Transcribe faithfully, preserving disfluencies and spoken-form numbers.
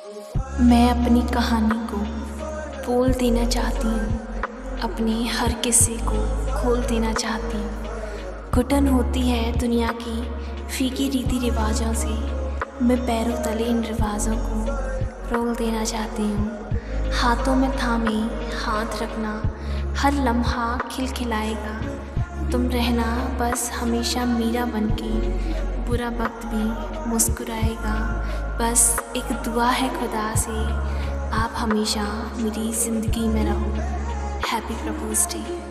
मैं अपनी कहानी को बोल देना चाहती हूँ, अपने हर किस्से को खोल देना चाहती हूँ। घुटन होती है दुनिया की फीकी रीति रिवाजों से, मैं पैरों तले इन रिवाजों को रोल देना चाहती हूँ। हाथों में थामे हाथ रखना हर लम्हा खिलखिलाएगा, तुम रहना बस हमेशा मेरा बनके, बुरा वक्त भी मुस्कुराएगा। बस एक दुआ है खुदा से, आप हमेशा मेरी ज़िंदगी में रहो। Happy propose day.